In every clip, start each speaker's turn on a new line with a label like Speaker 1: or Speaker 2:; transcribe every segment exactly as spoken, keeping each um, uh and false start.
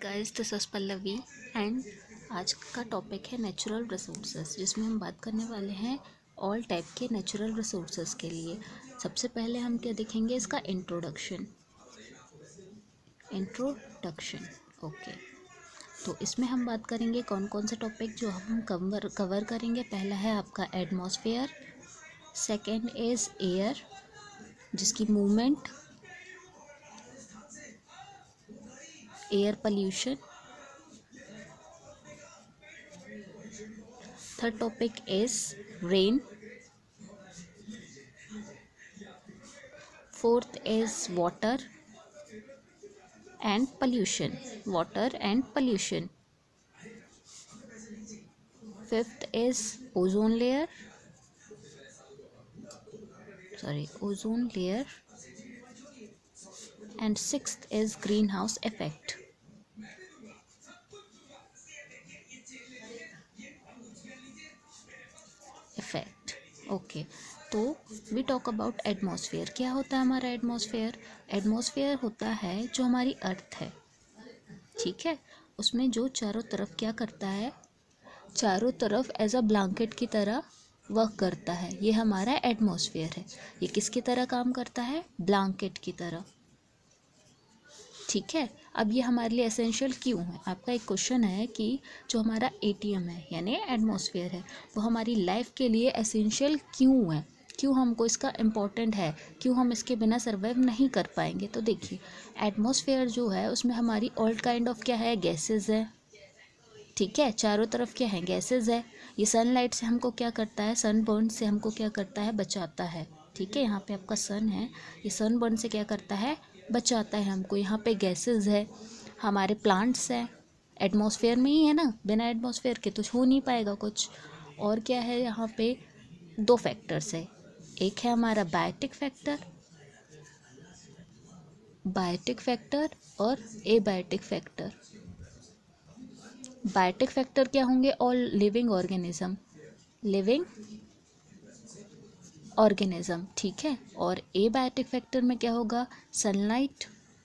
Speaker 1: Guys, this is Pallavi and आज का topic है नेचुरल रिसोर्सेज, जिसमें हम बात करने वाले हैं ऑल टाइप के नेचुरल रिसोर्सेज के लिए। सबसे पहले हम क्या देखेंगे, इसका इंट्रोडक्शन इंट्रोडक्शन ओके। तो इसमें हम बात करेंगे कौन कौन से टॉपिक जो हम कवर कवर करेंगे। पहला है आपका एटमॉस्फेयर, सेकंड इज़ एयर जिसकी movement, air pollution, third topic is rain, fourth is water and pollution water and pollution, fifth is ozone layer sorry ozone layer and sixth is greenhouse effect. Effect okay. तो we talk about atmosphere. क्या होता है हमारा atmosphere? Atmosphere होता है जो हमारी अर्थ है, ठीक है। उसमें जो चारों तरफ क्या करता है, चारों तरफ एज अ ब्लैंकेट की तरह वर्क करता है, ये हमारा एटमॉस्फेयर है। ये किसकी तरह काम करता है? ब्लैंकेट की तरह, ठीक है। अब ये हमारे लिए एसेंशियल क्यों है? आपका एक क्वेश्चन है कि जो हमारा एटीएम है यानी एटमॉस्फेयर है, वो हमारी लाइफ के लिए एसेंशियल क्यों है, क्यों हमको इसका इम्पोर्टेंट है, क्यों हम इसके बिना सर्वाइव नहीं कर पाएंगे। तो देखिए, एटमॉस्फेयर जो है उसमें हमारी ऑल काइंड ऑफ क्या है, गैसेज है, ठीक है। चारों तरफ क्या है, गैसेज है। ये सनलाइट से हमको क्या करता है, सनबर्न से हमको क्या करता है, बचाता है, ठीक है। यहाँ पे आपका सन है, ये सनबर्न से क्या करता है, बचाता है हमको। यहाँ पे गैसेस है, हमारे प्लांट्स हैं, एटमॉस्फेयर में ही है ना, बिना एटमॉस्फेयर के तो हो नहीं पाएगा कुछ। और क्या है, यहाँ पे दो फैक्टर्स है, एक है हमारा बायोटिक फैक्टर बायोटिक फैक्टर और एबायोटिक फैक्टर। बायोटिक फैक्टर क्या होंगे? All living organism living organism ठीक है। और एबायोटिक फैक्टर में क्या होगा? सनलाइट,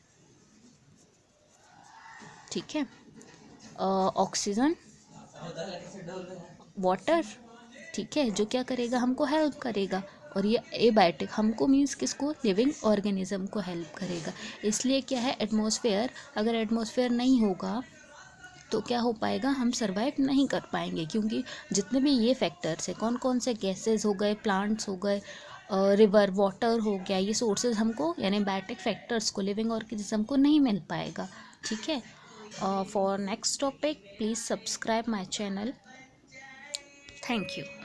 Speaker 1: ठीक है, ऑक्सीजन, वाटर, ठीक है, जो क्या करेगा, हमको हेल्प करेगा। और ये एबायोटिक हमको मीन्स किसको? लिविंग ऑर्गेनिज्म को हेल्प करेगा। इसलिए क्या है, एटमॉस्फेयर, अगर एटमॉस्फेयर नहीं होगा तो क्या हो पाएगा, हम सर्वाइव नहीं कर पाएंगे। क्योंकि जितने भी ये फैक्टर्स हैं, कौन कौन से, गैसेस हो गए, प्लांट्स हो गए, रिवर वाटर हो गया, ये सोर्सेज हमको यानी बायोटिक फैक्टर्स को, लिविंग ऑर्गेनिज्म को नहीं मिल पाएगा, ठीक है। For next topic please subscribe my channel. Thank you.